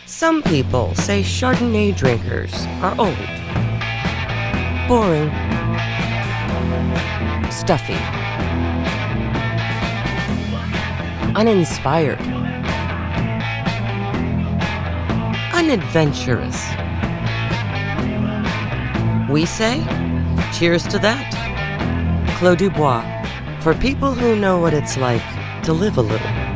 Some people say Chardonnay drinkers are old, boring, stuffy, uninspired, unadventurous. We say, cheers to that. Closdu, Bois, for people who know what it's like to live a little.